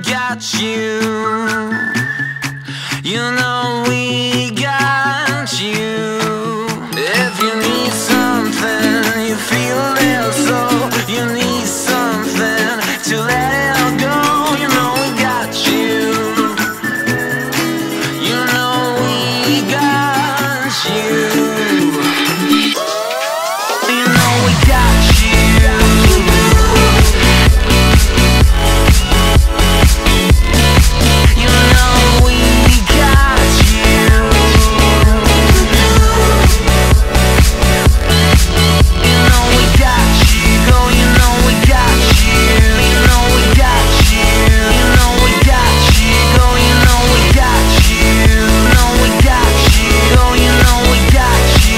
got you. You know we got you. If you need something, you feel it, so you need something to let it all go. You know we got you. You know we got you. You know we got you. You know we got you. You know we got you. Go, you know we got you. You know we got you. You know we got you. Go, you know we got you. You know we got you. Go, you know we got you.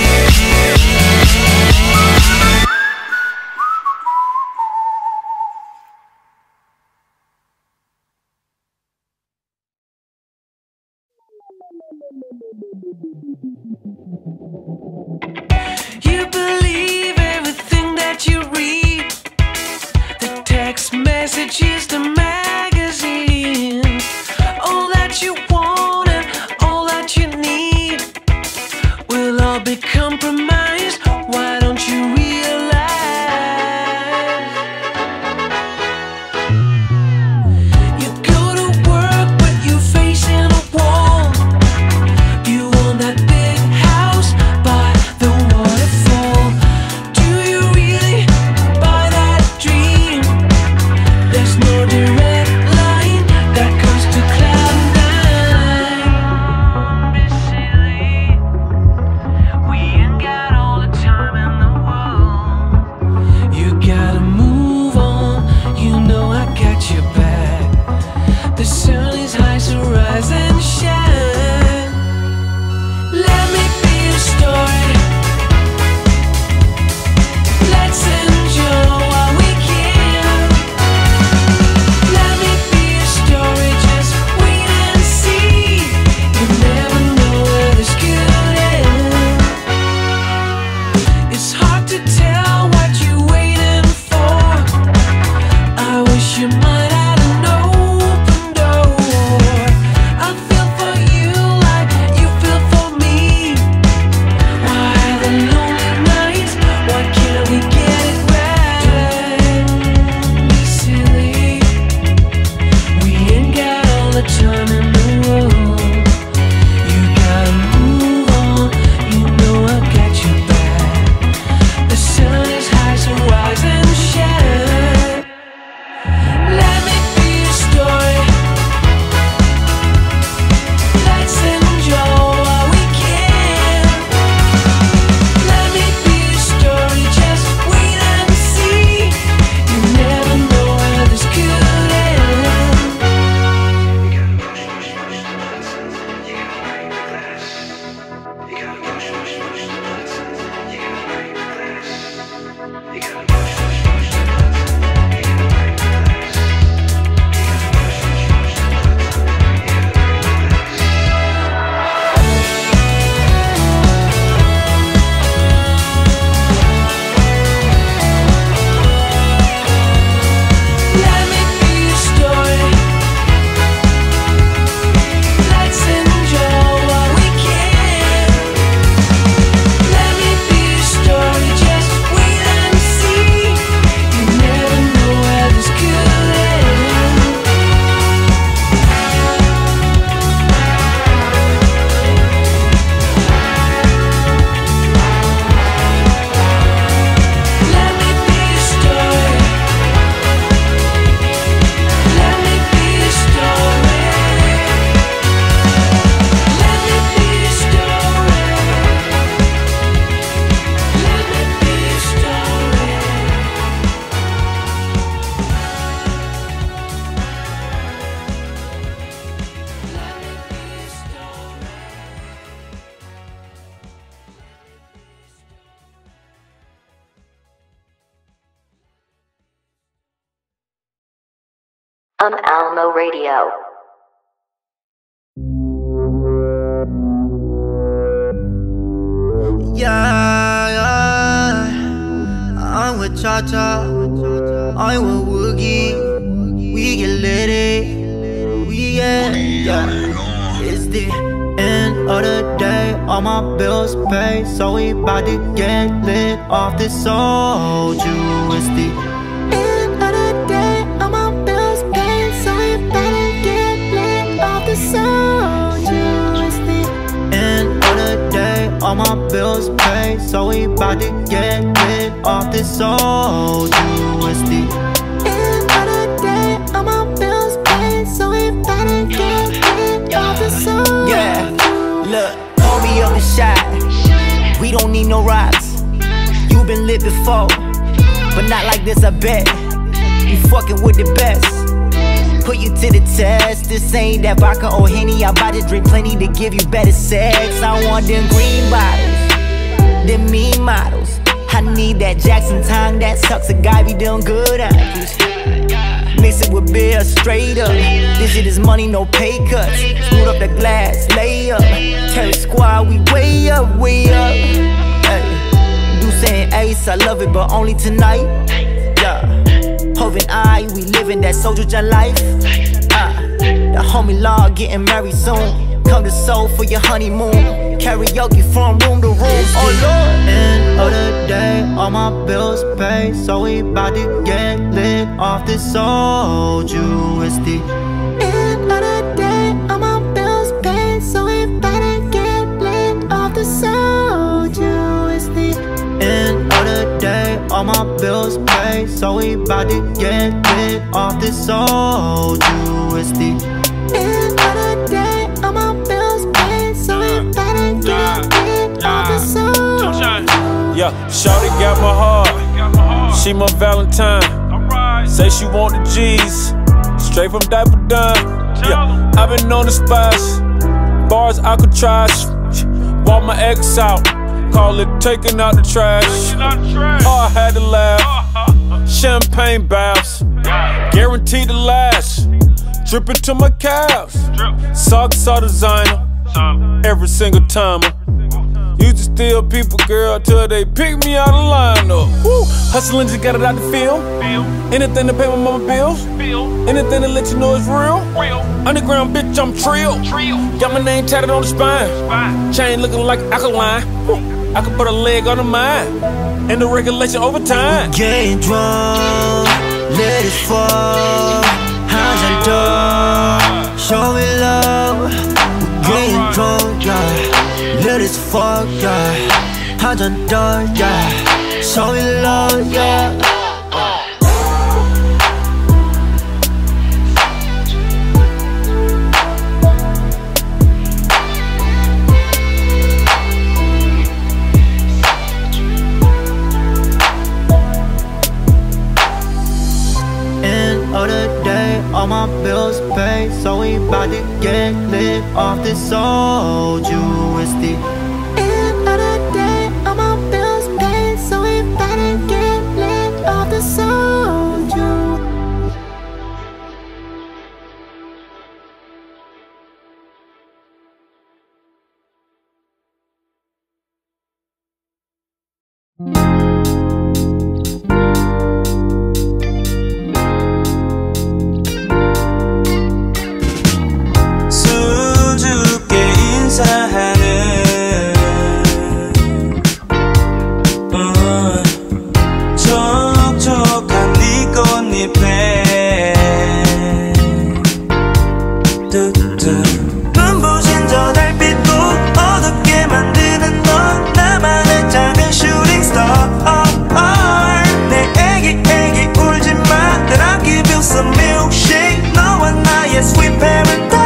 You believe everything that you read, the text messages, the magazines. All that you want and all that you need will all be compromised. Why don't you realize? You go to work but you're facing a wall. You want that big house by the waterfall. Do you really buy that dream? There's no direct line that goes to cloud nine. Be silly. We ain't got all the time in the world. You gotta move on. You know I got your back. The sun is high, so rise and shine. Let me be a story. Let's enjoy while we can. Let me be a story, just wait and see. You never know where this could end. It's hard to tell what you're waiting for. I wish you might have an open door. I feel for you like you feel for me. Why the lonely nights? Why can't we get it right? Be silly. We ain't got all the time in the world. You gotta move on. You know I got your back. The sun is high, so rise and shine. Let me be a story. Let's enjoy while we can. Let me be a story, just wait and see. You never know where this could end. You gotta push the buttons. You gotta break the glass. You gotta push the buttons. You gotta break the glass. You gotta push the buttons. You gotta break the glass. You gotta push the buttons. You gotta break the glass. Let me be a story. Let's enjoy while we can. Let me be a story, just wait and see. You never know where this could end. Let me be a story. Let me be a story. Let me be a story. Let me be a story. Almo Radio. Yeah, I'm with Cha Cha, I'm with Woogie. We get litty, all my bills paid, so we bout to get lit off this soju. It's the end of the day, all my bills paid, so we bout to get lit off this soju. It's the end of the day, all my bills paid, so we bout to get lit off this soju. It's the end of the day, all my bills paid, so we bout to get lit off this soju. Yeah, look, pour me up a shot. We don't need no rocks. You been lit before, but not like this, I bet. You fucking with the best. Put you to the test. This ain't that vodka or Henny. I'm about to drink plenty to give you better sex. I want them green bottles, them mean models. I need that Jackson tongue that sucks a guy be doing good on you. Mix it with beer, straight up. This shit is money, no pay cuts. Scoot up the glass, lay up. Terry squad, we way up, way up. Hey, you saying ace, I love it, but only tonight. Yeah, Hov and I, we living that Soulja J life. The homie law getting married soon. Come to Seoul for your honeymoon. Karaoke from room to room. Oh Lord. End of the day, all my bills paid, so we bout to get lit off this soju. It's the end of the day, all my bills paid, so we bout to get lit off the soju. It's the end of the day, all my bills paid, so we bout to get lit off this soju. It's the end of the day, all my bills paid, so we bout to get lit off the soju. Yeah, shawty got my heart. She my Valentine. Say she want the G's, straight from Diaper Dime. Yeah, I been on the spots, bars Alcatraz. Walk my ex out, call it taking out the trash. Oh, I had to laugh. Champagne baths, guaranteed to last. Dripping to my calves. Socks all designer, every single timer. Used to steal people, girl, till they pick me out of lineup. Woo! Hustling, just got it out the field. Anything to pay my mama bills. Anything to let you know it's real. Underground bitch, I'm trill. Got my name tatted on the spine. Chain looking like alkaline. Woo! I could put a leg on the mine. And the regulation over time. Getting drunk, let it fall. Hands on door, show me love. Getting drunk, yeah. Let it fall, yeah. Hands on door, yeah. Show me love, yeah. End of the day, all my bills paid, so we bout to get lit off this soju. It's the end of the day, all my bills paid, so we bout to get lit off the soju. 촉촉한 네 꽃잎에 눈부신 저 달빛도 어둡게 만드는 넌 나만의 작은 슈팅 스타. 내 애기 울지마. That I'll give you some milkshake. 너와 나의 sweet paradise.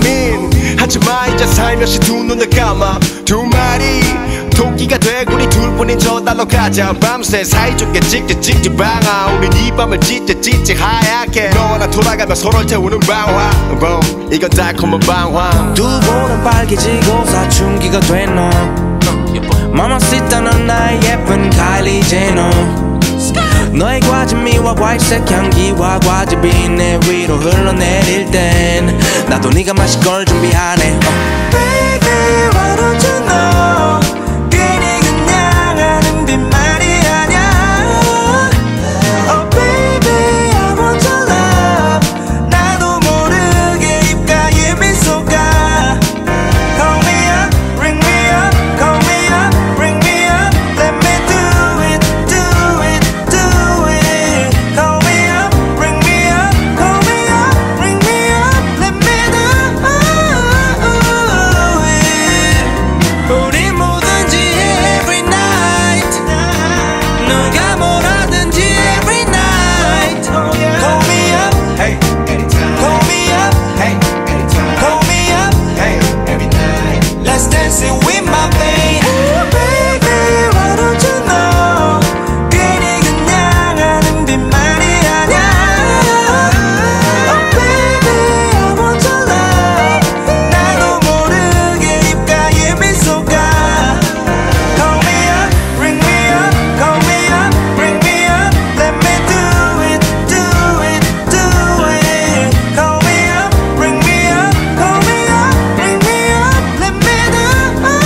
살며시 두 눈을 감아 두 마리 토끼가 되고 네 둘 하루뿐인 저달로 가자 밤새 사이좋게 찍지 방아 우린 이 밤을 찢지 하얗게 너와 나 돌아가며 서로를 태우는 방화 boom 이건 달콤한 방황 두 볼은 빨개지고 사춘기가 된 너 Mamacita 넌 나의 예쁜 카일리 제너 너의 과즙미와 과일색 향기와 과즙이 내 위로 흘러내릴 땐 나도 네가 마실 걸 준비하네 Baby why don't you know 괜히 그냥 하는 빈말이 아냐 Oh baby I want your love 나도 모르게 입가에 미소가 Call me up, ring me up, call me up, ring me up Let me do it, do it, do it Call me up, ring me up, call me up, ring me up Let me do it 우리 뭐든지 해 every night 누가 뭘 하든지 every night Call me up, hey, anytime Call me up, hey, anytime Call me up, hey, every night Let's dance it with my babe Ooh, baby, why don't you know 괜히 그냥 하는 빈말이 아냐 Oh baby, I want your love 나도 모르게 입가에 미소가 Call me up, ring me up, call me up, ring me up Let me do it, do it, do it Call me up, ring me up, call me up, ring me up Let me do it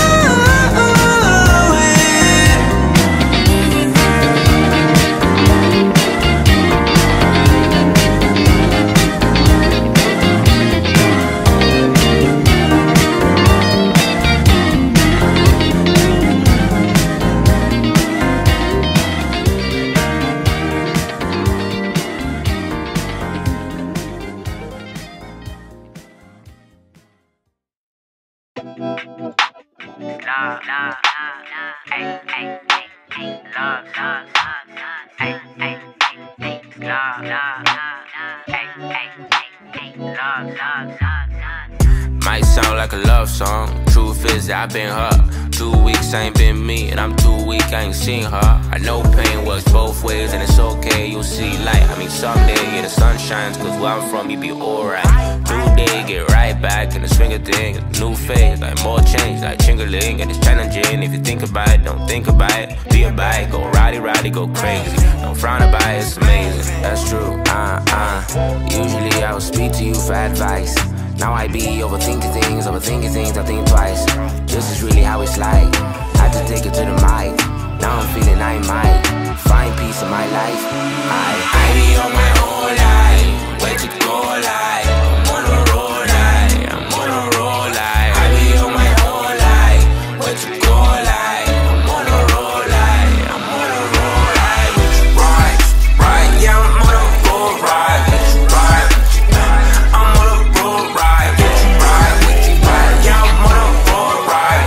Might sound like a love song. Truth is that I've been her. 2 weeks ain't been me, and I'm too weak, I ain't seen her. I know pain works both ways, and it's okay, you'll see light. I mean, someday, yeah, the sun shines, cause where I'm from, you be alright. New day, get right back in the swing of things. New phase, like more change, like Chingaling, and it's challenging. If you think about it, don't think about it. Be a bite, go rowdy, go crazy. Don't frown about it, it's amazing. That's true, Usually I would speak to you for advice. Now I be overthinking things, I think twice. This is really how it's like. Had to take it to the mic. Now I'm feeling I might find peace in my life. I be on my own life. Where to go like? I'm on a roll like. I'm on a roll like. I be on my own life. Where to go like? I'm on a roll like. I'm on a roll like. Right, yeah, I'm on a roll right. Right, I'm on a roll right. Right, yeah, I'm on a roll right.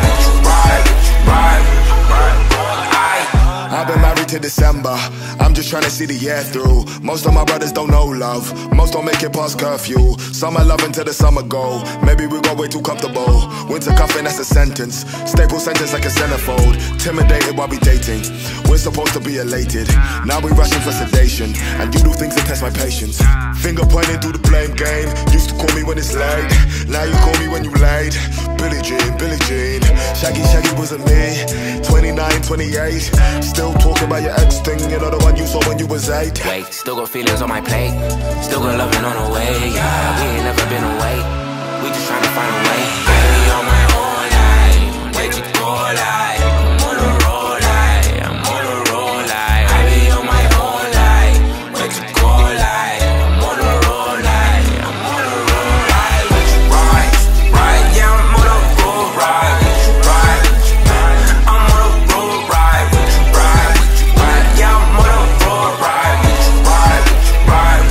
I've been married to December. I'm just trying to see the year through. Most of my brothers don't know love. Most don't make it past curfew. Some are loving till the summer go. Maybe we got way too comfortable. Winter cuffing, that's a sentence. Staple sentence like a centerfold. Intimidated while we dating. We're supposed to be elated. Now we rushing for sedation. And you do things that test my patience. Finger pointing through the blame game. Used to call me when it's late. Now you call me when you late. Billie Jean. Shaggy wasn't me. 29, 28. Still talking about your ex thing. You know the one you saw when you was 8. Wait, still got feelings on my plate. Still got loving on the way. Yeah, we ain't never been away. We just trying to find a way. I be on my own life. Where'd you go like? I'm on a roll like. I'm on a roll like. I be on my own life. Where'd you go like? I'm on a roll like. I'm on a roll like. Right, yeah, I'm on a roll right. Right, I'm on a roll right. Right, yeah, I'm on a roll right. Right,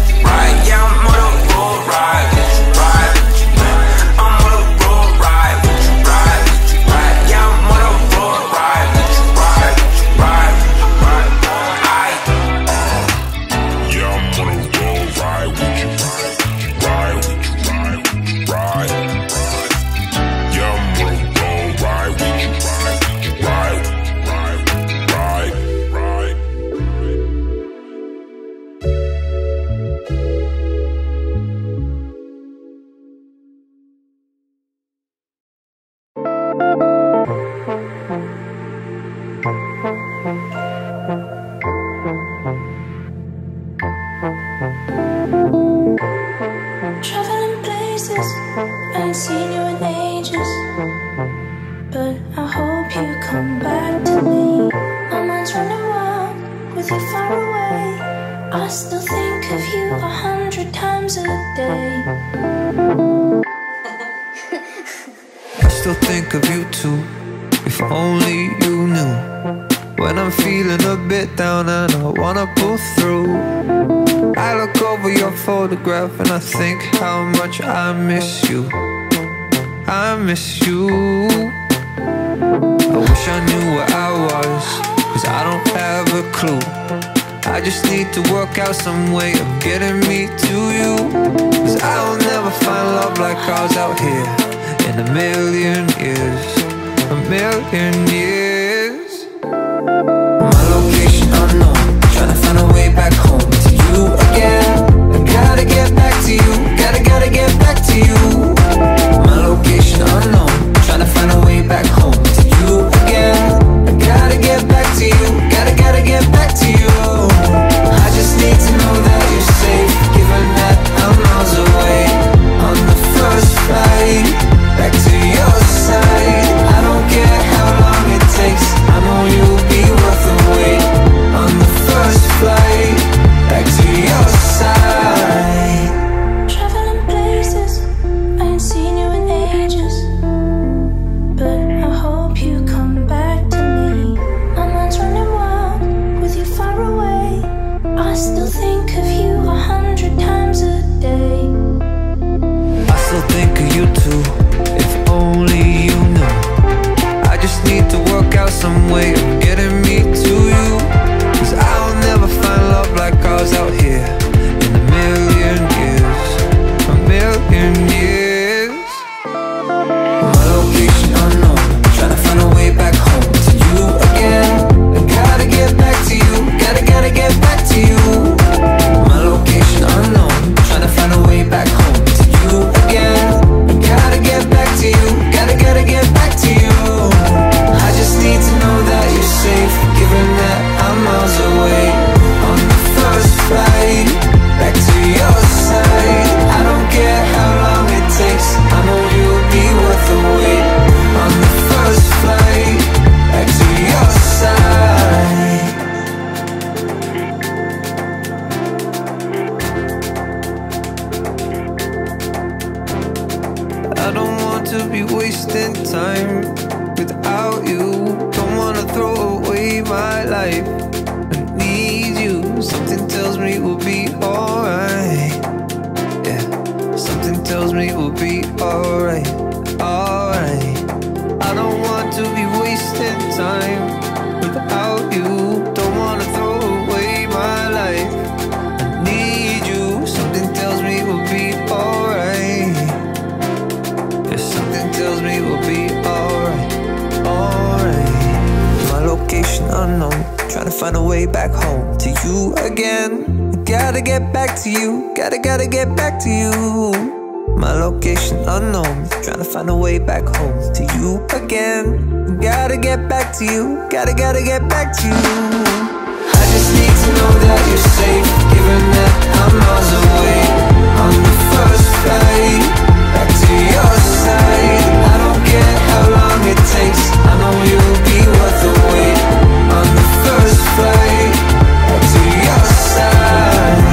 yeah, I'm on a roll right. Right, I'm on a roll right. Traveling places, I ain't seen you in ages, but I hope you come back to me. My mind's running wild with you far away. I still think of you 100 times a day. I still think of you too, if only you knew. When I'm feeling a bit down and I wanna pull through, I look over your photograph and I think how much I miss you. I miss you. I wish I knew where I was, 'cause I don't have a clue. I just need to work out some way of getting me to you, 'cause I'll never find love like ours out here in a million years. A million years. My location unknown, trying to find a way back home to you again. I gotta get back to you, gotta get back to you. My location unknown, trying to find a way back home to you again. I gotta get back to you, gotta get back to you. I just need to know that you're safe, given that I'm miles away. On the first flight back to your side, I don't care how long it takes, I know you'll be worth the wait. On the first flight back to your side. Traveling places, I ain't seen you in ages, but I hope you come back to me. My mind's running wild with you far away. I still think of you 100 times a day. I still think of you too, if only you knew. I just need to work out some way of getting me to you, 'cause I'll never find love like ours out here in a million years. A million years. My location unknown, trying to find a way back home to you again. I gotta get back to you, gotta get back to you. My location unknown, trying to find a way back home to you again. I gotta get back to you, gotta get back to you. I just need to know that you're safe, given that I'm miles away. On the first flight back to your side, I don't care how long it takes, I know you'll be worth the wait. On the first flight back to your side. I don't want to be wasting time without you. Don't wanna throw away my life. I need you. Something tells me we'll be alright. Yeah, something tells me we'll be alright. Alright. I don't want to be wasting time without you. Don't wanna throw away my life. I need you. Something tells me we'll be alright. Yeah, something tells me we'll be alright. Alright. My location unknown, trying to find a way back home to you again. Gotta get back to you, gotta get back to you. My location unknown, trying to find a way back home to you again. Gotta get back to you, gotta get back to you. I just need to know that you're safe, given that I'm miles away. On the first flight back to your side, I don't care how long it takes, I know you'll be worth the wait. On the first flight back to your side.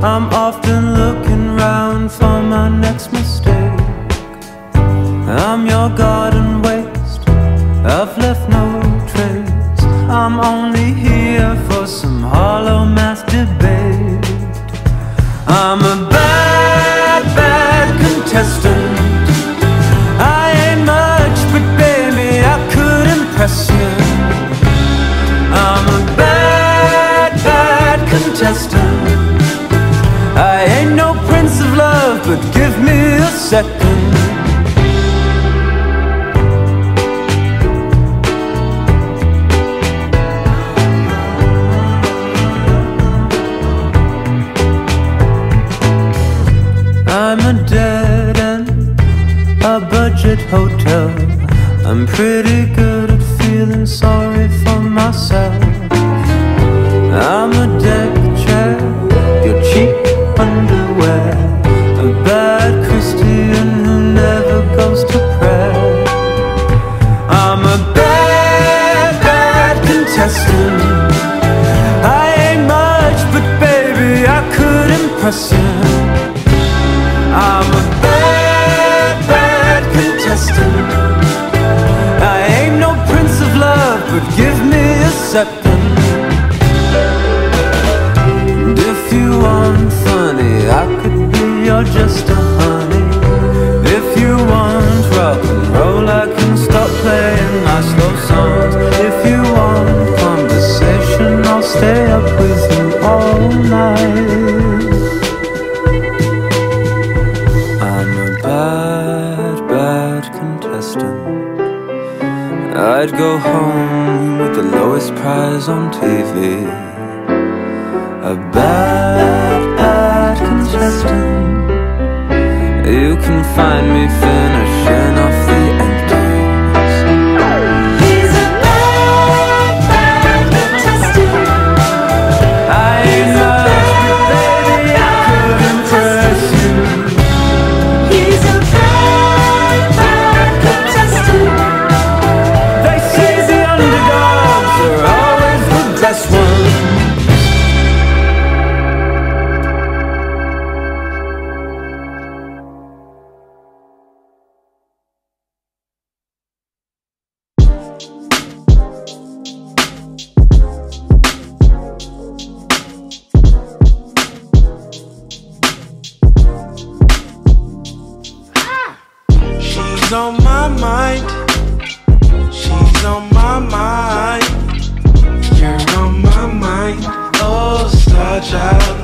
I'm often looking round for my next mistake. I'm your garden waste, I've left no trace. I'm only here for some hollow math debate. I'm a bad, bad contestant. I ain't much, but baby, I could impress you. I'm a bad, bad contestant. I ain't no prince of love, but give me a second. I'm a dead end, a budget hotel. I'm pretty good at feeling sorry for myself. I'm a deck chair, your cheap underwear, a bad Christian who never goes to prayer. I'm a bad, bad contestant. I ain't much, but baby, I could impress you. I'm a bad, bad contestant. I ain't no prince of love, but give me a second. And if you want funny, I could be your just a honey. If you want rock and roll, I can stop playing my slow songs. If you want conversation, I'll stay up with you all night. I'd go home with the lowest prize on TV. A bad, bad contestant. You can find me finishing off the empties. He's a bad, bad contestant. I ain't much, but baby, I could impress you. He's a bad, bad contestant. She's on my mind. She's on my mind. You're on my mind. Oh, star child.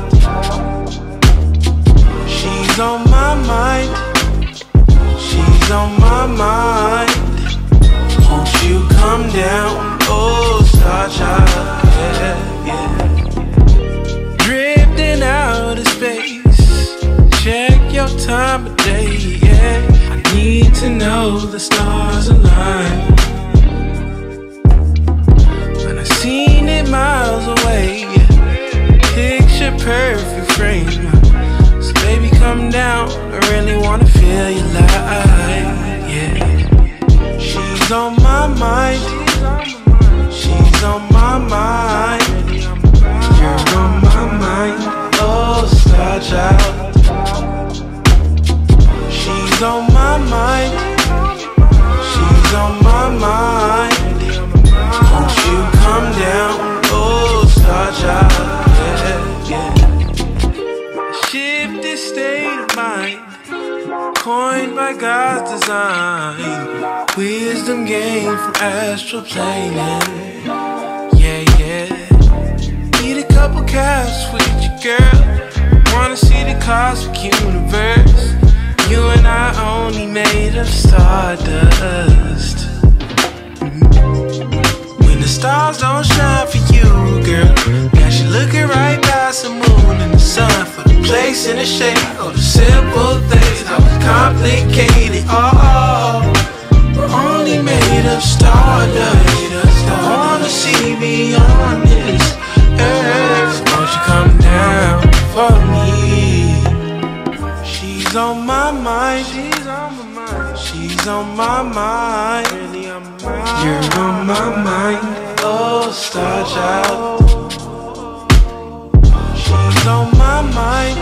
She's on my mind. She's on my mind. Won't you come down? Oh, star child. Yeah, yeah. Drifting out of space. Check your time of day. Yeah. Need to know the stars align. When I seen it miles away, picture perfect frame. So baby, come down. I really wanna feel your light. Yeah. She's on my mind. She's on my mind. You're on my mind. Oh, star child. She's on my mind. She's on my mind. Won't you come down? Oh, star child. Yeah, yeah. Shifted state of mind, coined by God's design. Wisdom gained from astral planing. Yeah, yeah. Need a couple casts with you, girl. Wanna see the cosmic universe. You and I only made of stardust. When the stars don't shine for you, girl, got you looking right past the moon and the sun for the place and the shape of the simple things. How complicated, oh, we're only made of stardust. I wanna see beyond this earth. Won't you come down for me? She's on my mind. She's on my mind. She's on my mind. You're on my mind. Oh, star child. She's on my mind.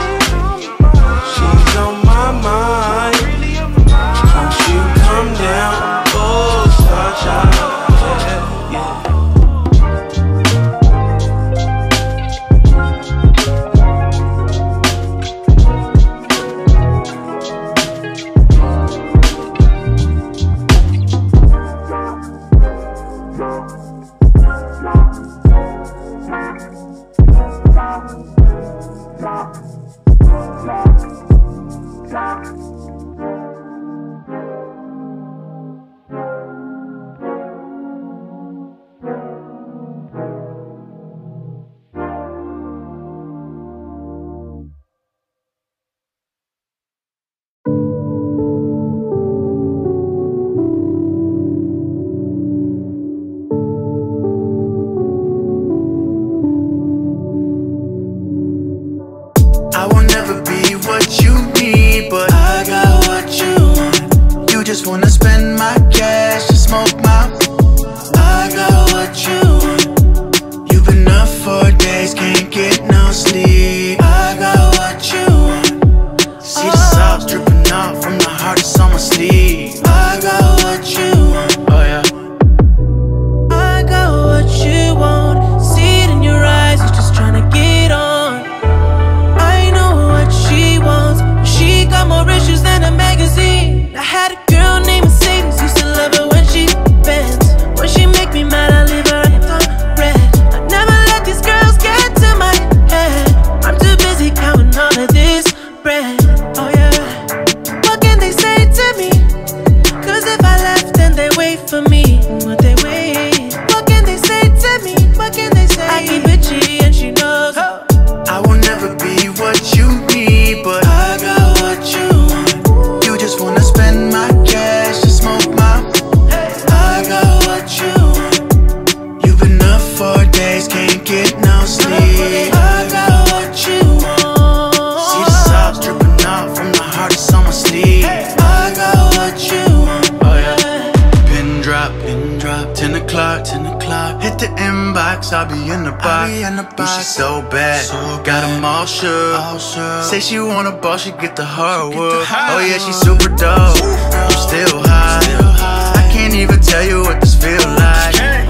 I will never be what you need, but I got what you want. You just wanna spend my cash and smoke my. I got what you want. You've been up for days, can't get no sleep. I got what you want. See the sobs dripping off from the heart that's on my sleeve. I got what you want. Oh yeah. I got what you want. See it in your eyes, you're just trying to get on. I know what she wants, but she got more issues than a magazine. I had a girl named Mercedes, used to love her when she bends. When she make me mad, I leave her on red. I never let these girls get to my head. I'm too busy counting all of this bread. Oh yeah. What can they say to me? Cause if I left, then they wait for me. What they wait? What can they say to me? What can they say? I keep it G and she knows. I will never be what you need, but I got what you want. You just wanna spend my cash and smoke my. I got what you want. You've been up for days, can't get no sleep. I got what you want. See the sobs dripping off from the heart that's on my sleeve. I got what you want. Oh yeah. Pin drop, 10 o'clock. Hit the inbox, I'll be in the box. Ooh, she so bad, got them all shook. Say she want a ball, she get the hardwood. Oh yeah, she super dope. I'm still high. I can't even tell you what this feel like.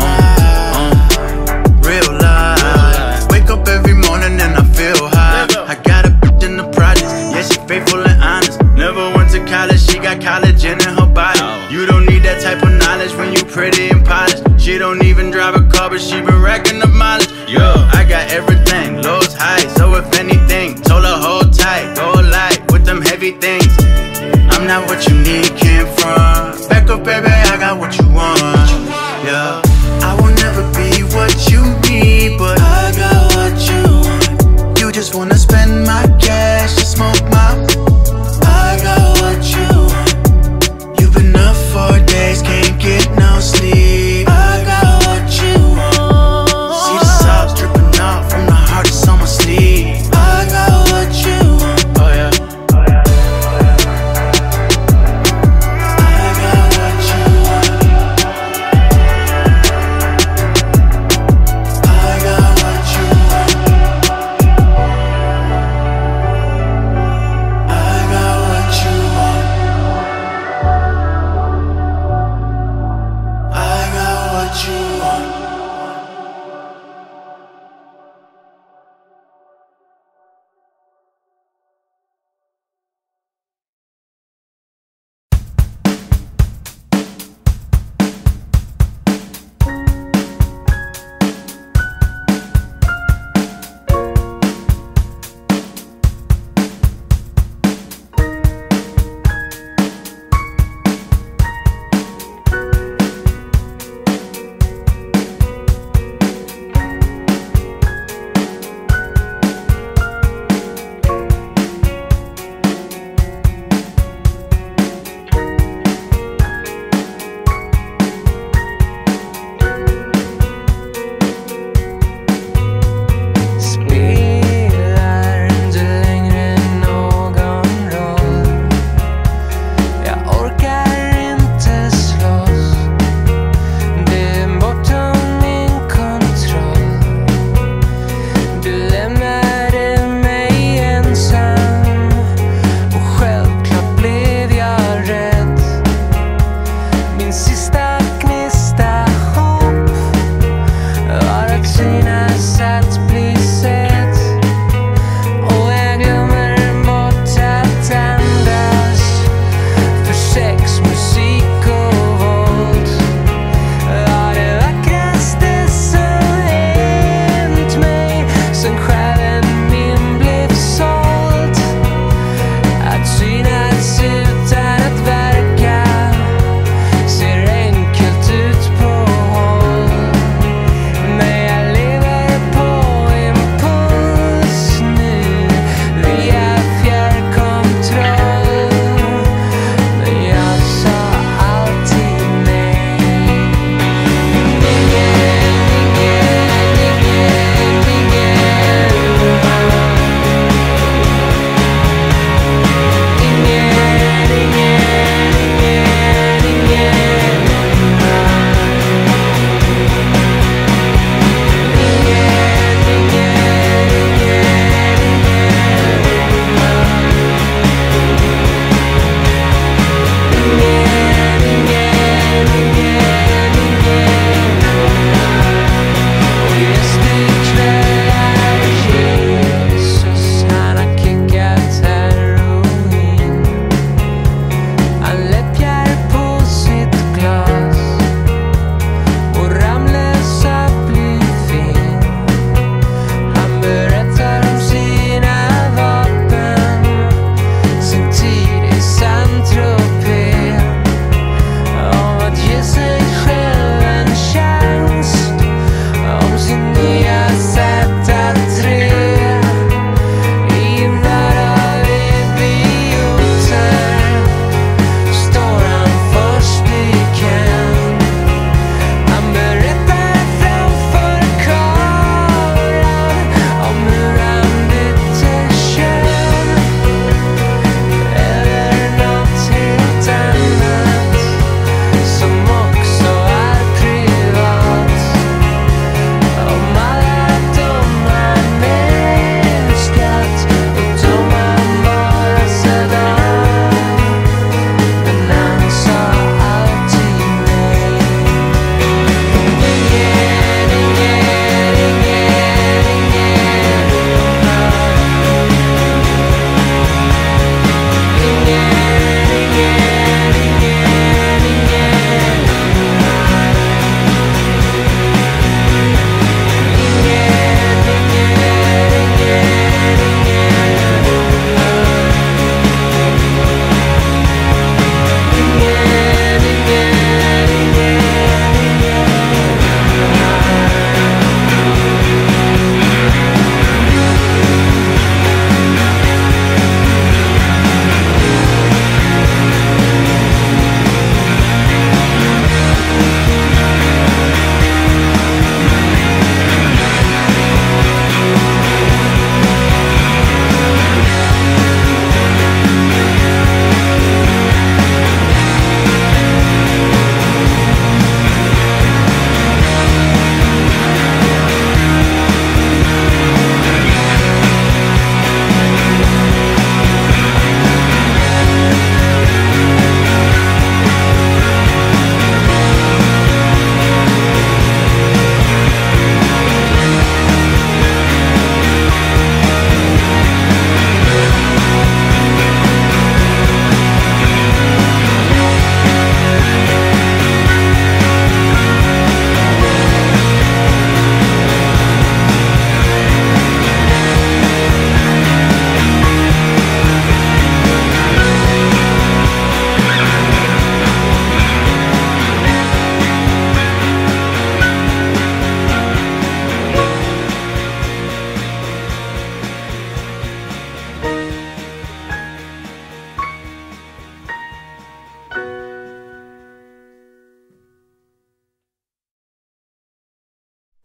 Real life. Wake up every morning and I feel high. I got a bitch in the projects, yeah, she faithful and honest. Never went to college, she got collagen in her body. You don't need that type of knowledge when you pretty and polished. She don't even drive a car, but she been racking up mileage. Yeah, I got everything, lows, highs. So if anything, told her hold tight, go light with them heavy things. I'm not what you need, came from. Back up, baby, I got what you want. Yeah, I will never be what you need, but I got what you want. You just wanna spend my cash and smoke my. I got what you want. You've been up for days, can't get no sleep. I got what you want. See the sobs dripping off from the heart that's on my sleeve. I got what you want. Oh yeah.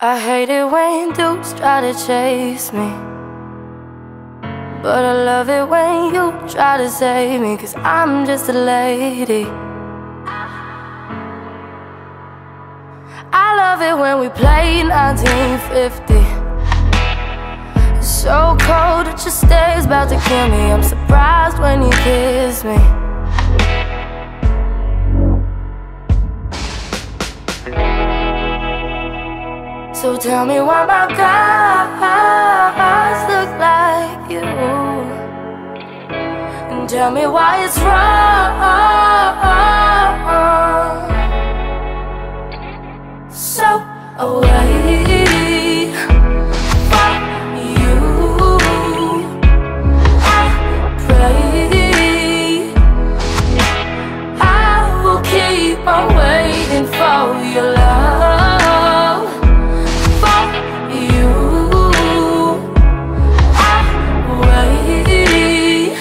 I hate it when dudes try to chase me, but I love it when you try to save me, 'cause I'm just a lady. I love it when we play 1950. So cold that your stare's about to kill me. I'm surprised when you kiss me. So tell me why my guys look like you, and tell me why it's wrong. So away from you, I pray I will keep on waiting for your love. For you, I wait.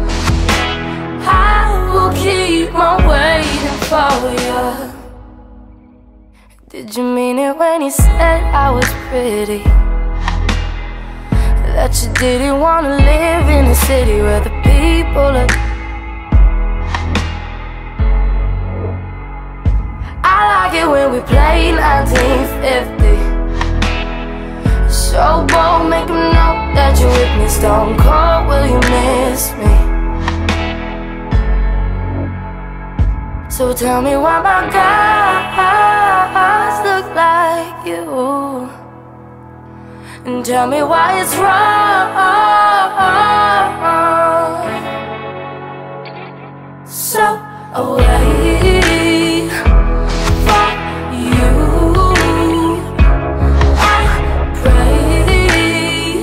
I will keep on waiting for you. Did you mean it when you said I was pretty? That you didn't want to live in a city where the people are. I like it when we play 1950. So bold, make them know that you're with me. Stone cold, will you miss me? So tell me why my guys look like you, and tell me why it's wrong. So away from you, I pray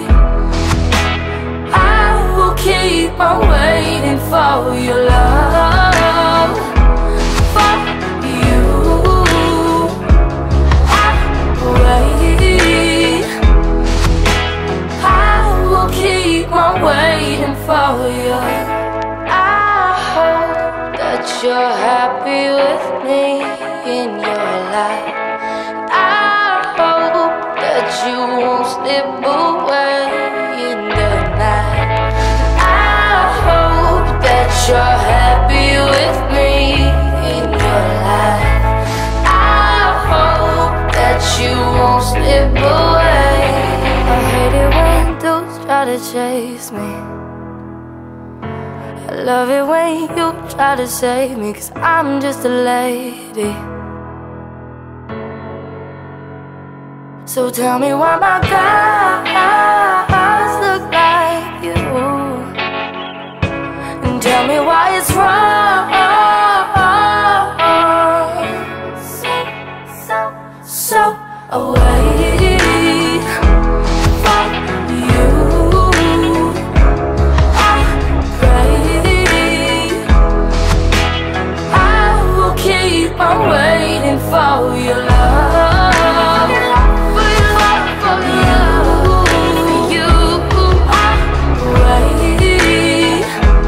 I will keep on waiting for your love. For you, I wait. I will keep on waiting for you. I hope that you're happy with me in your life. I hope that you won't slip away in the night. I hope that you're happy with me in your life. I hope that you won't slip away. I hate it when dudes try to chase me. I love it when you try to save me, 'cause I'm just a lady. So tell me why my guys look like you, and tell me why it's wrong. So away from you, I pray I will keep on waiting for your love. For you, I wait.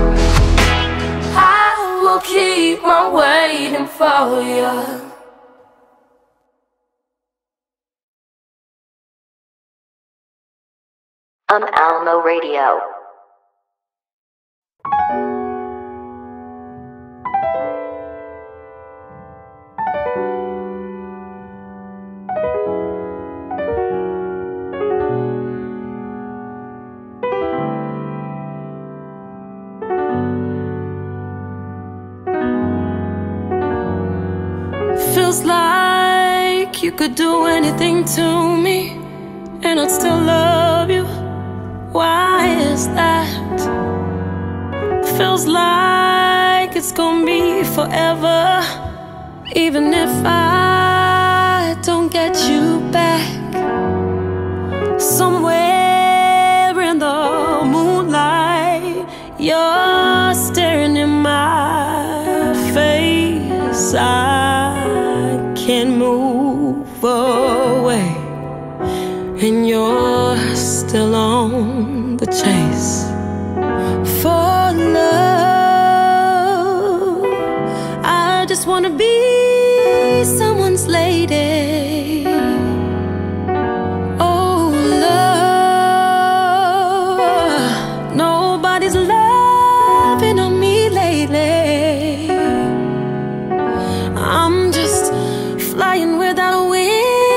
I will keep on waiting for you. Almo Radio. Feels like you could do anything to me, and I'd still love you. Why is that? Feels like it's gonna be forever, even if I don't get you back. Somewhere in the moonlight, you're staring in my face. I can't move away, and you're still on the chase for love. I just wanna be someone's lady, Nobody's loving on me lately. I'm just flying without wings.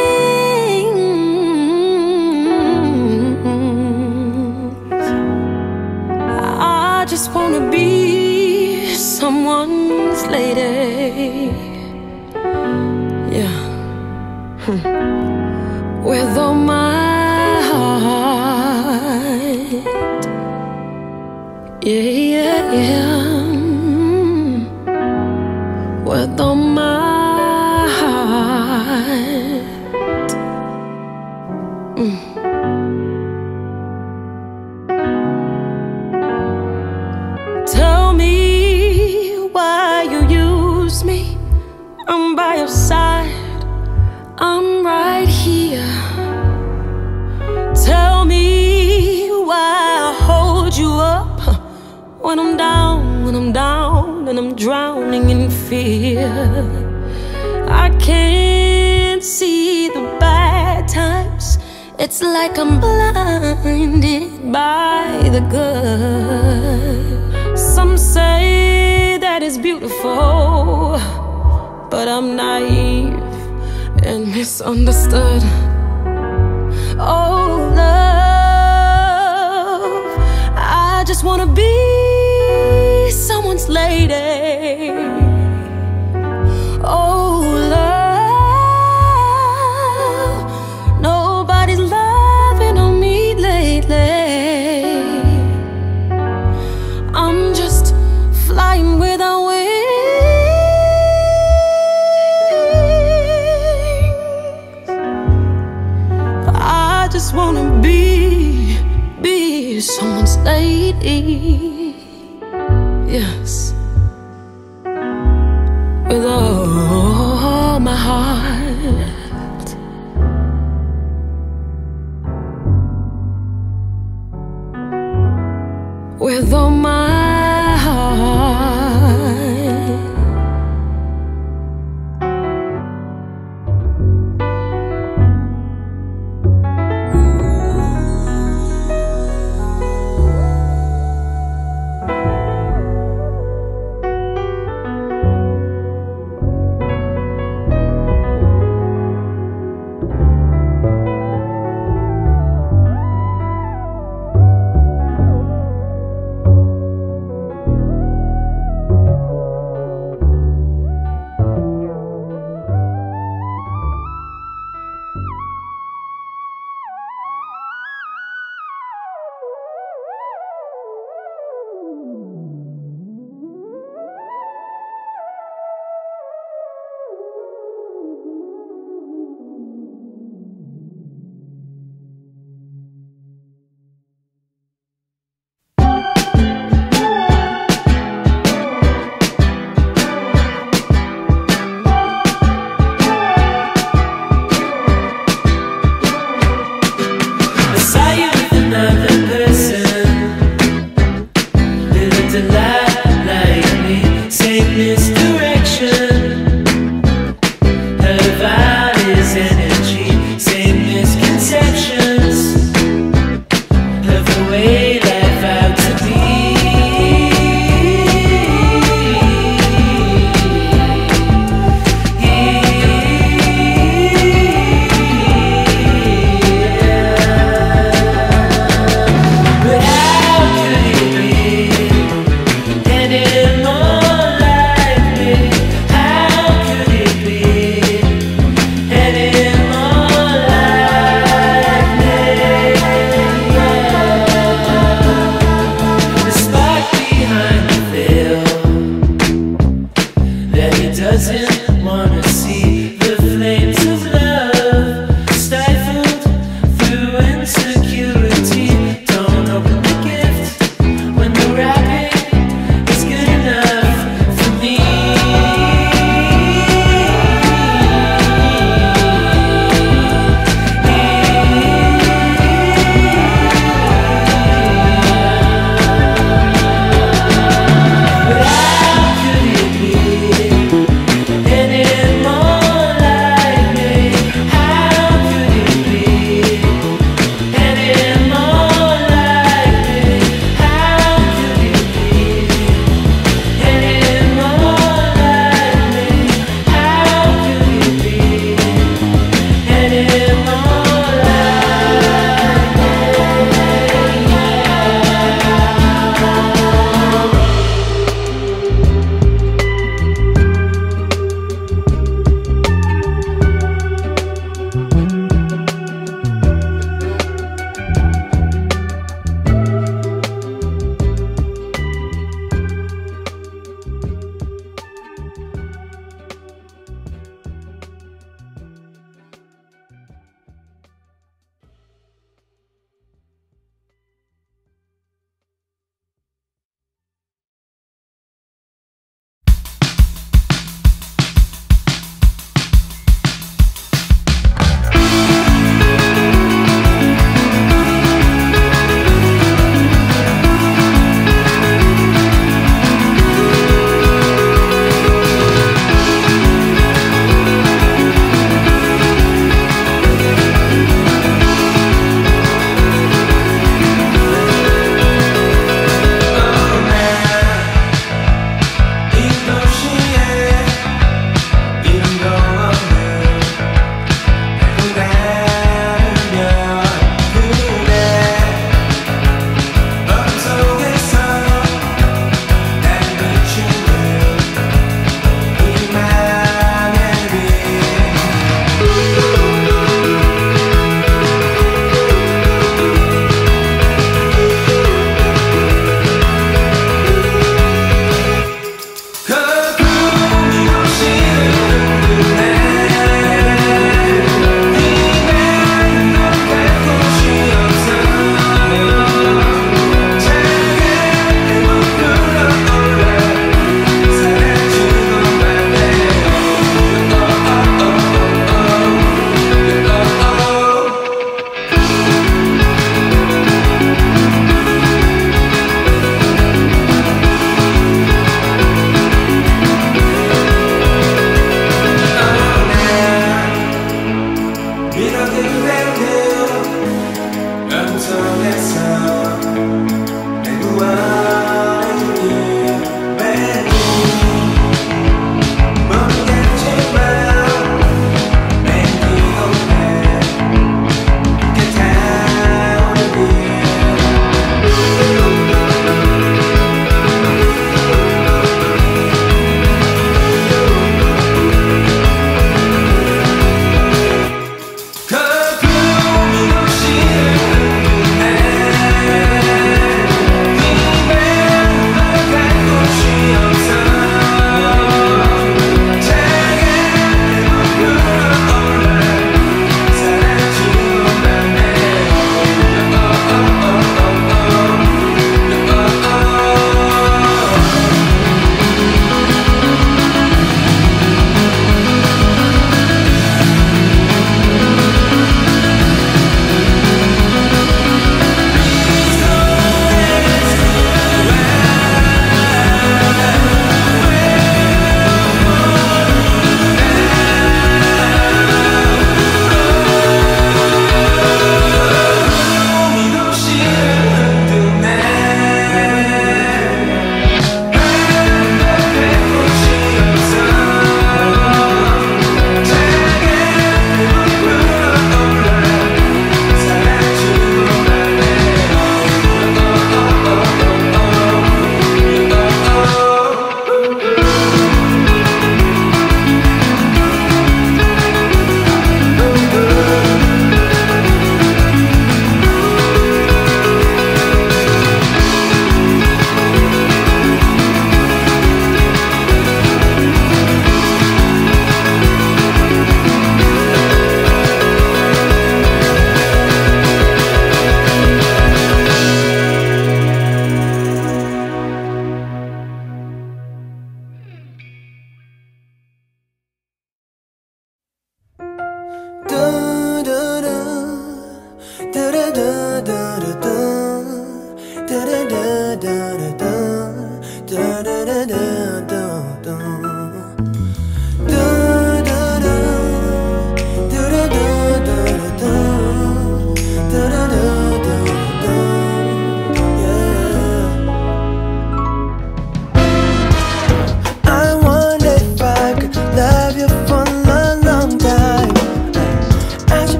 I just wanna be someone's lady. Yeah. With all my heart. Yeah, yeah, yeah. With all my heart. Tell me why you use me. I'm by your side, I'm right here. Tell me why I hold you up when I'm down, and I'm drowning in fear. I can't see the bad times. It's like I'm blinded by the good. Some say that it's beautiful, but I'm naive and misunderstood. Oh, love, I just wanna be someone's lady. Oh, love, nobody's loving on me lately. I'm just flying without wings. I just wanna be someone's lady. Yes, with all my heart. With all my heart.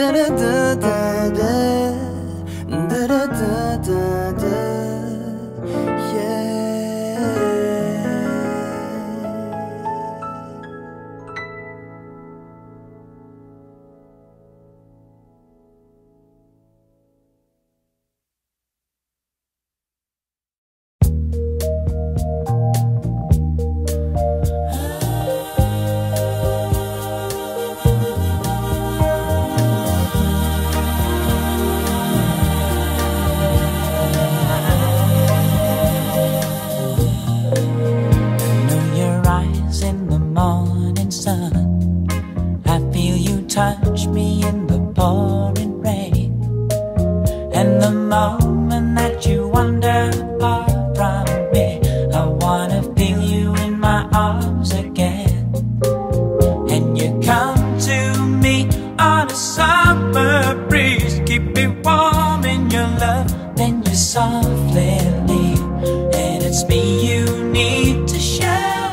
Touch me in the pouring rain, and the moment that you wander far from me, I wanna feel you in my arms again. And you come to me on a summer breeze, keep me warm in your love, then you softly leave. And it's me you need to show.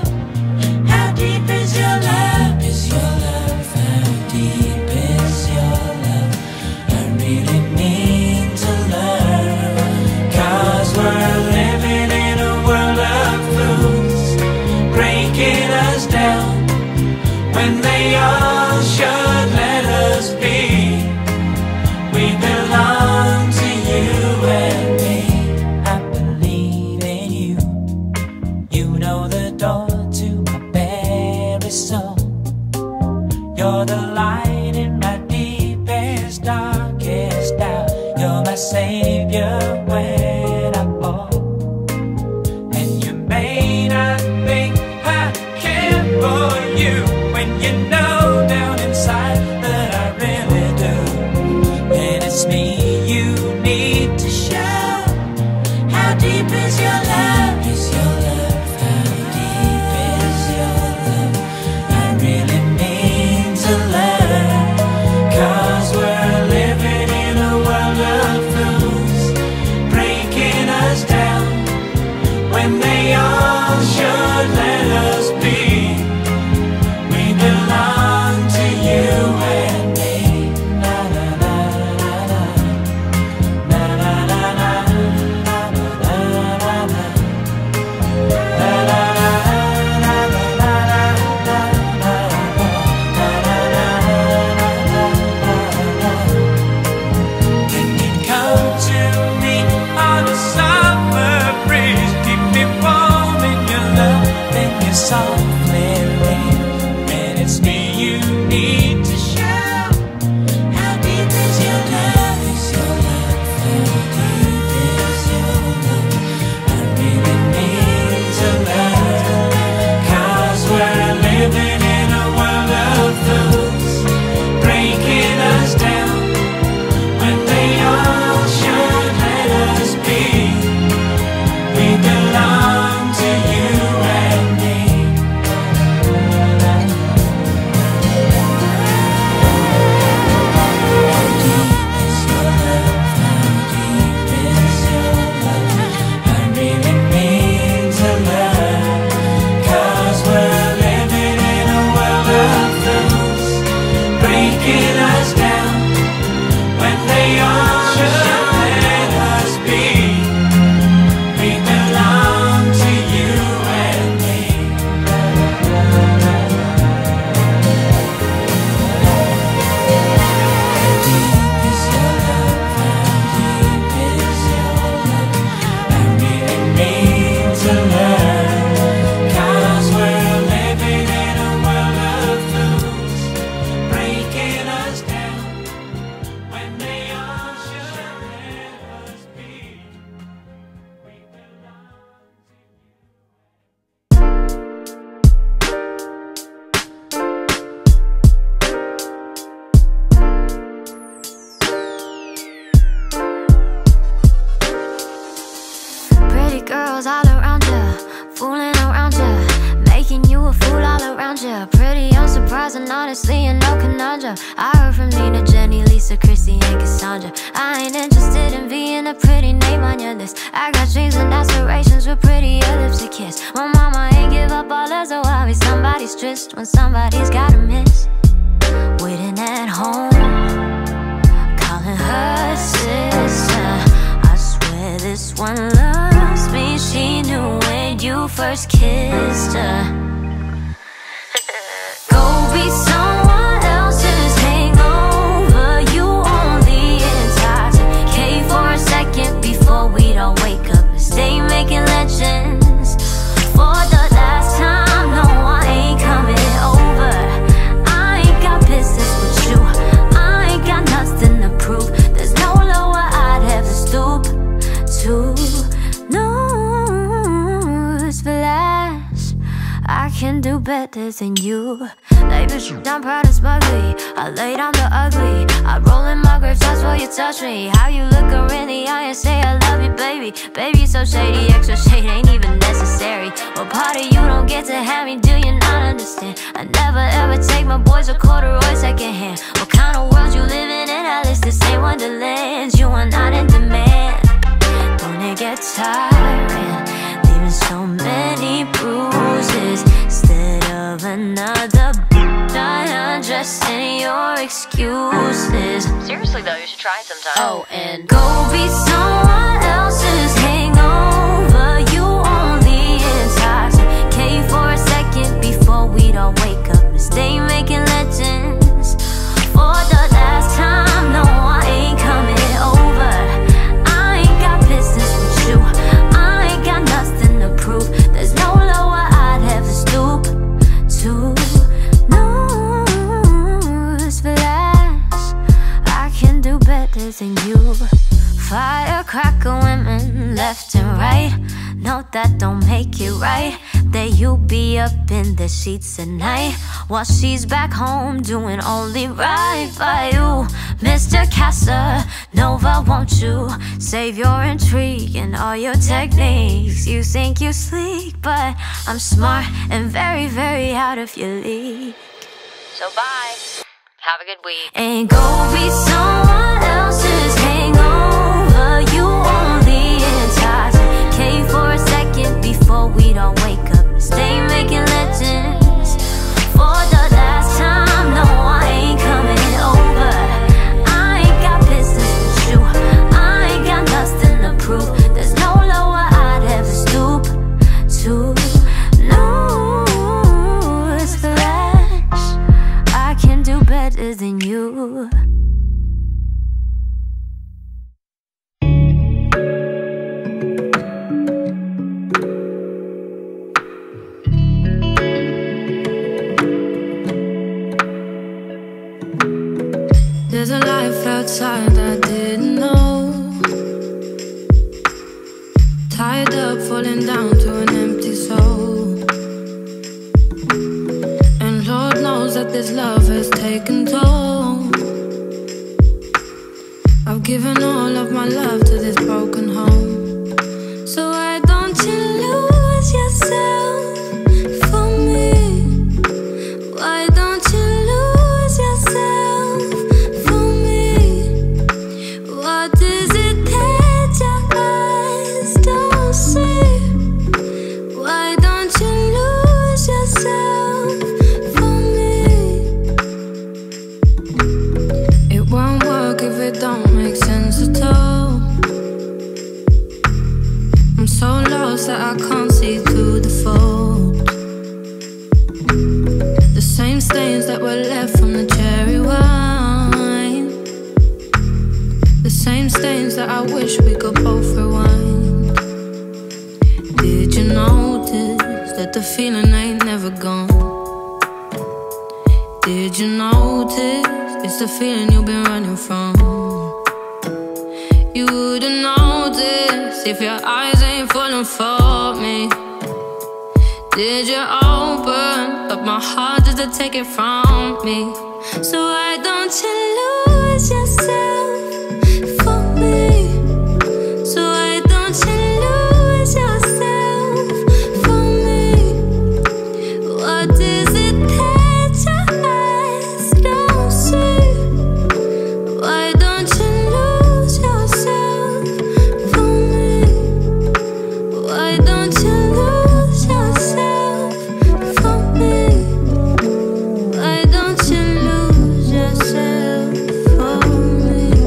How deep is your love? Is your love? How deep is your love? I really need to learn. 'Cause we're living in a world of fools, breaking us down when they all should let us be. We belong to you and me. I believe in you. You know the door to my very soul. You're the light in my deepest, darkest doubt. You're my savior when I fall. And you may not think I care for you, when you know down inside that I really do. And it's me you need to show. How deep is your love? Is your love? How deep is your love? I really need to learn. 'Cause we're living in a world of fools, breaking us down when they all should let us be. We belong to you and me. Na na na na na. Na na na na. Na na na na. Na na na na na na. Can you come to me on a summer breeze, keep me warm in your love, then you softly leave. And it's me you need to show. How deep is your love? Is your love? How deep is your love? I really need to learn. 'Cause we're living in a world of fools, breaking us down when they all should let us be. We belong to you and me. How deep is your love? How deep is your love? I really need to learn. 'Cause we're living in a world of fools, breaking us down when they all should let us be. We belong to you and me. How deep is your love? How deep is your love? I really need to learn. 'Cause we're living in a world of fools, breaking us down when they all should let us be. We belong to Pretty girls all around you, fooling around you, making you a fool all around you. Pretty unsurprising, honestly, and no conundrum. I heard from Nina, Jenny, Lisa, Chrissy, and Cassandra. I ain't interested in being a pretty name on your list. I got dreams and aspirations with prettier lips to kiss. My mama ain't give up all as a worry. Somebody's tryst when somebody's gotta miss. Waiting at home, first kissed her. Go be someone else's hangover. You only intoxicate for a second before we don't wake up and stay making legends. For the last time, no, I ain't coming over. I ain't got business with you. I ain't got nothing to prove. There's no lower I'd have to stoop to. Newsflash, I can do better than you. Baby, I'm proud and smugly. I lay down the ugly. I roll in my grave, that's why you touch me. How you look her in the eye and say I love you, baby. Baby, so shady, extra shade ain't even necessary. What part of you don't get to have me, do you not understand? I never ever take my boys a corduroy second hand. What kind of world you living in? Alice, this ain't Wonderland. You are not in demand. Don't it get tiring, leaving so many bruises instead of another I undressed in your excuses. Seriously though, you should try it sometime. Oh, and go be someone else's hangover. You only intoxicate for a second before we don't wake up and stay making legends. For the last time, no, I ain't coming over. I ain't got business with you. I ain't got nothing to prove. There's no lower I'd have to stoop to. Newsflash, I can do better than you. Firecracker women left and right. No, that don't make it right. That you be up in the sheets at night while she's back home doing only right by you. Mr. Casanova, won't you save your intrigue and all your techniques? You think you sleek, but I'm smart and very, very out of your league. So bye. Have a good week. And go be someone else's hangover. You only intoxicate for a second before we don't wake up and stay making legends. For the last time, no, I ain't coming over. I ain't got business with you. I ain't got nothing to prove. There's no lower I'd have to stoop to. Newsflash, I can do better than you. There's a life outside I didn't know. Tied up, falling down to an empty soul. And Lord knows that this love has taken toll. I've given all of my love to this broken home. So why don't you lose yourself for me? Why don't you lose yourself for me? What is it that your eyes don't see? Why don't you lose yourself for me? It won't work if it don't make sense at all. I'm so lost that I can't see through the fold. The same stains that were left from the cherry wine. The same stains that I wish we could both rewind. Did you notice that the feeling ain't never gone? Did you notice it's the feeling you've been running from? You wouldn't notice if your eyes ain't falling for me. Did you open up my heart just to take it from me? So why don't you lose yourself for me? So why don't you lose yourself for me? What is it that your eyes don't see? Why don't you lose yourself for me? Why don't you lose yourself for me? Why don't you lose yourself for me?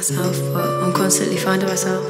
myself, but I'm constantly finding myself.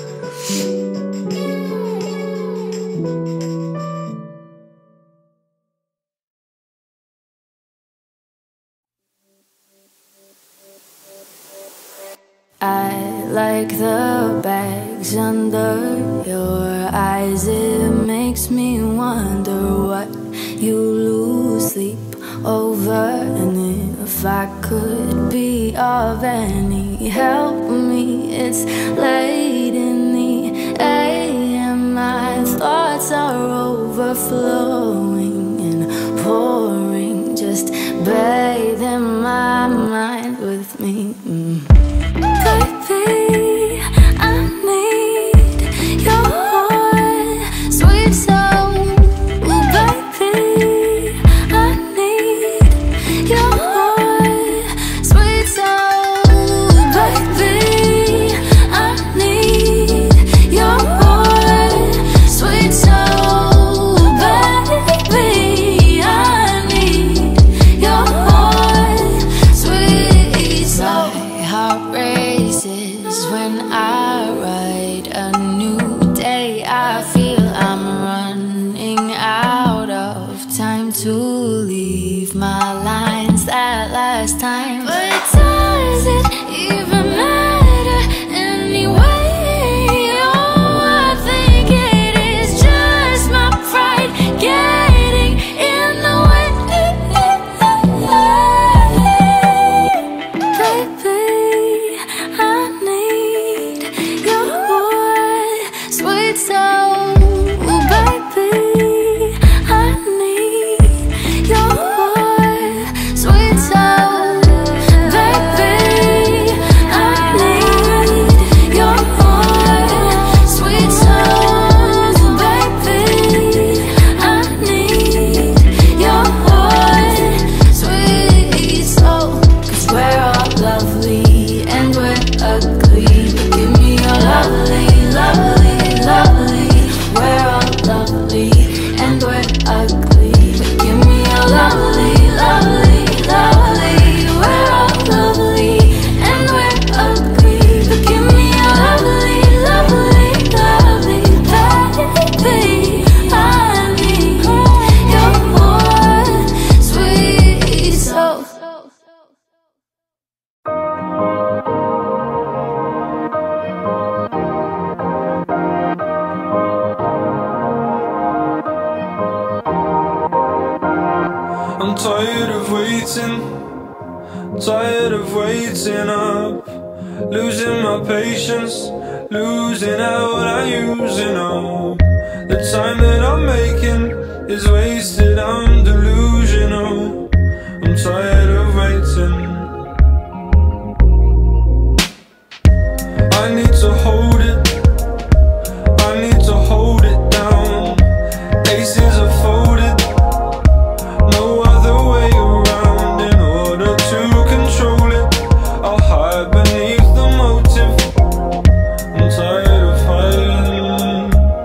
I like the bags under your eyes. It makes me wonder what you lose sleep over. And if I could be of any help me, it's late in the AM. My thoughts are overflowing and pouring. Just bathe in my mind with me. Baby, I need your sweet soul. Baby, I need your sweet soul. Baby, I need your sweet soul. Baby, I need your sweet soul. My heart races when I write a new day. I feel I'm running out of time to leave my lines that last time. But does it even matter anyway? Oh, I think it is just my pride getting in the way. Baby, I need your sweet soul. Baby, I need your sweet soul. Baby, I need your sweet soul. Baby, I need your sweet soul. 'Cause we're all lovely and we're ugly, but give me your lovely, lovely, lovely. We're all lovely and we're ugly, but give me your lovely, lovely, lovely. We're all lovely and we're ugly, but give me your lovely, lovely, lovely. Baby, I need your sweet soul. I'm tired of waiting up, losing my patience, losing out, I'm using up. The time that I'm making is wasted, I'm delusional. I'm tired of waiting. I need to hold it, I need to hold it down. Aces are folded, no other way around. In order to control it, I'll hide beneath the motive. I'm tired of hiding.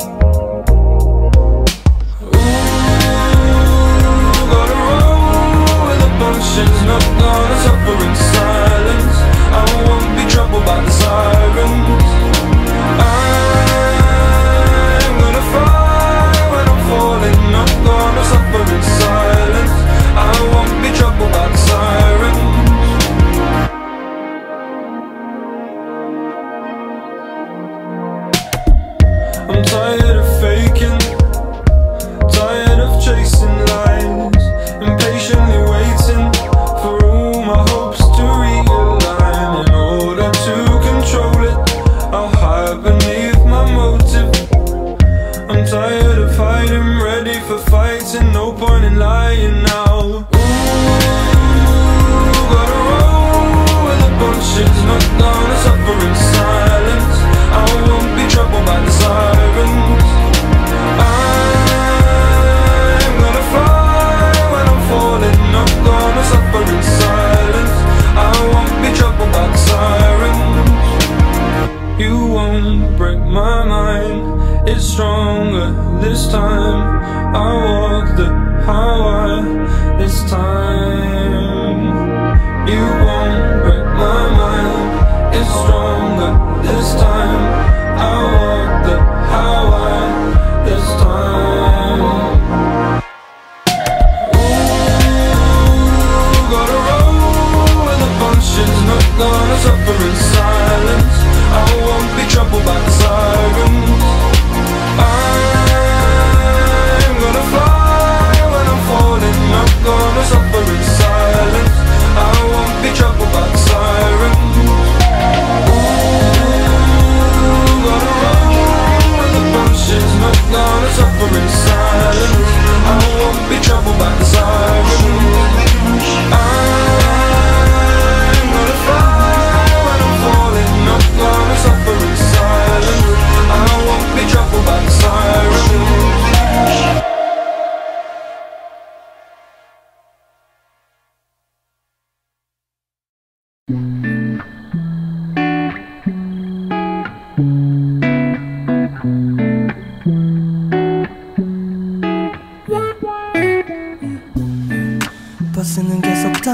Ooh, gotta roll with the punches, not gonna suffer in silence. I won't be troubled by the sirens. I'm gonna fly when I'm falling, not gonna suffer in silence. I won't be troubled by the sirens. I'm tired of faking, tired of chasing lies, impatiently waiting for all my hopes to realign. In order to control it, I'll hide beneath my motive. I'm tired of hiding, ready for fighting, no point in lying now. Ooh, gotta roll with the punches, not gonna suffer in silence. I won't be troubled by the sirens. I'm gonna fly when I'm falling, not gonna suffer in silence. I won't be troubled by the sirens. You won't break my mind, it's stronger this time. I walk the highway this time. You won't break my mind, it's stronger.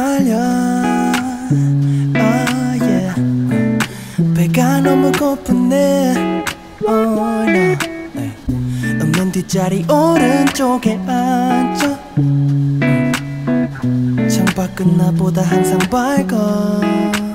달려 oh yeah. 배가 너무 고픈데 oh no. 없는 뒷자리 오른쪽에 앉아 창밖은 나보다 항상 밝아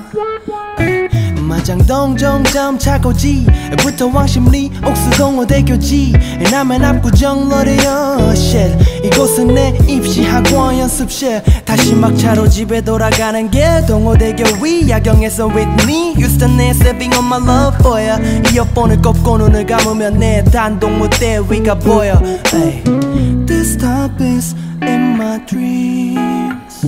마장동 정점 차고지부터 왕십리 옥수동호대교지 남한 압구정로래요 shit 이곳은 내 입시학원 연습실 다시 막차로 집에 돌아가는 길 동호대교 위 야경에서 with me Houston에 saving on my love for ya 이어폰을 꼽고 눈을 감으면 내 단독 무대 위가 보여 ay. This stop is in my dreams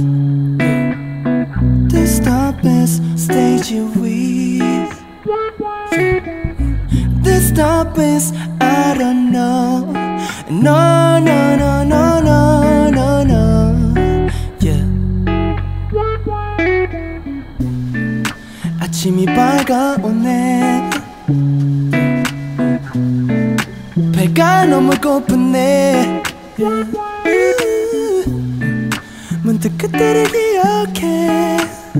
This stop is stage with This stop is I don't know No no no no no no no yeah 아침이 밝아오네 배가 너무 고프네 문득 그때를 기억해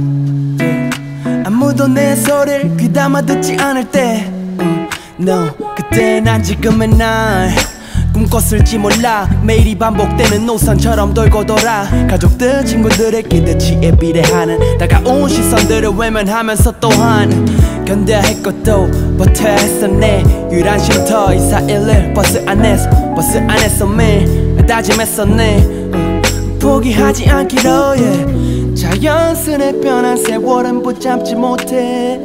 아무도 내 소리를 귀담아 듣지 않을 때 No 그때 난 지금의 날 꿈꿨을지 몰라 매일이 반복되는 노선처럼 돌고 돌아 가족들 친구들의 기대치에 비례하는 다가온 시선들을 외면하면서 또한 견뎌야 할 것도 버텨야 했었네 유일한 쉼터 2411 버스 안에서 매일 다짐했었네 포기하지 않기로 yeah. 자연스레 변한 세월은 붙잡지 못해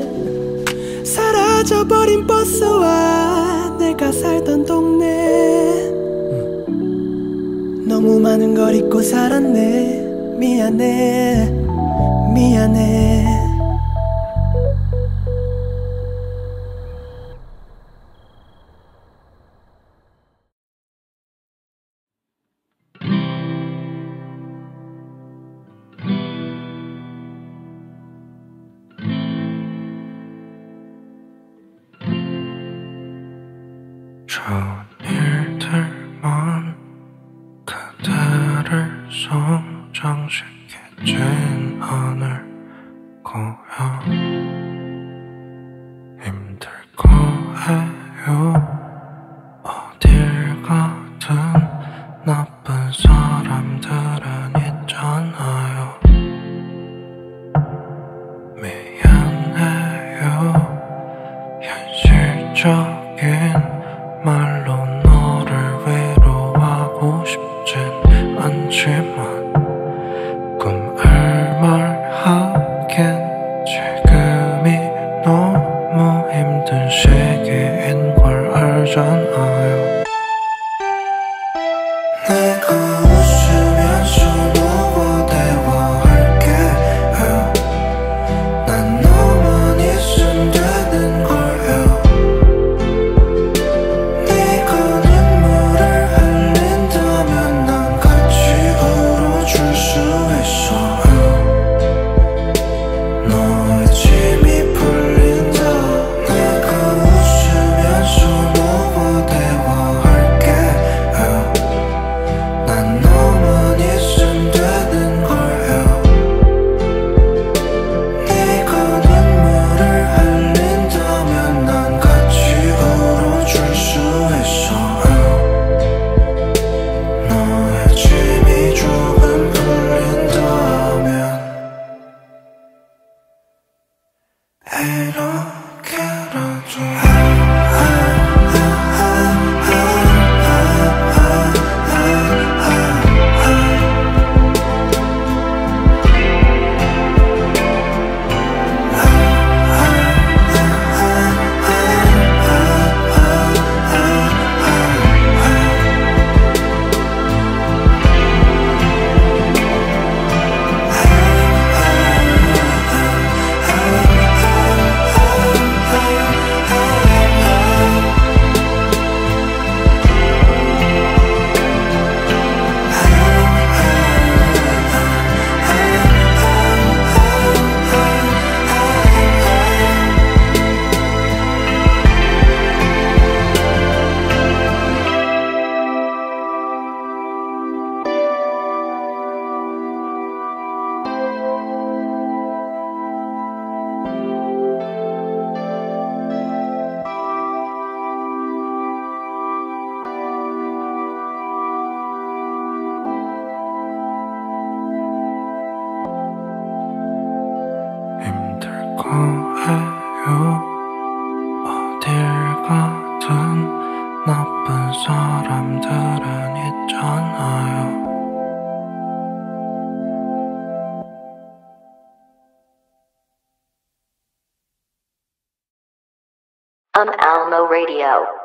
사라져버린 버스와 내가 살던 동네 너무 많은 걸 잊고 살았네 미안해 미안해 좋은 일들만 그대를 성장시키진 않을 거야 힘들 거예요 어딜 가든 나쁜 사람들은 있잖아요 미안해요 현실적인 말로 너를 위로하고 싶진 않지만 꿈을 말하긴 지금이 너무 힘든 시기인 걸 알잖아요 내가 웃으면서 너와 대화할게요 난 너만 있으면 되는 거예요 너의 짐이 풀린다 내가 웃으면서 너와 해요. 어딜 가든 나쁜 사람들은 있잖아요. Almo Radio.